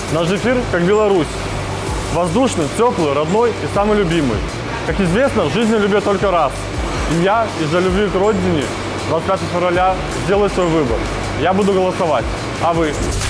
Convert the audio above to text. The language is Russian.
Наш эфир как Беларусь. Воздушный, теплый, родной и самый любимый. Как известно, в жизни любят только раз. И я из-за любви к родине 25 февраля сделаю свой выбор. Я буду голосовать. А вы?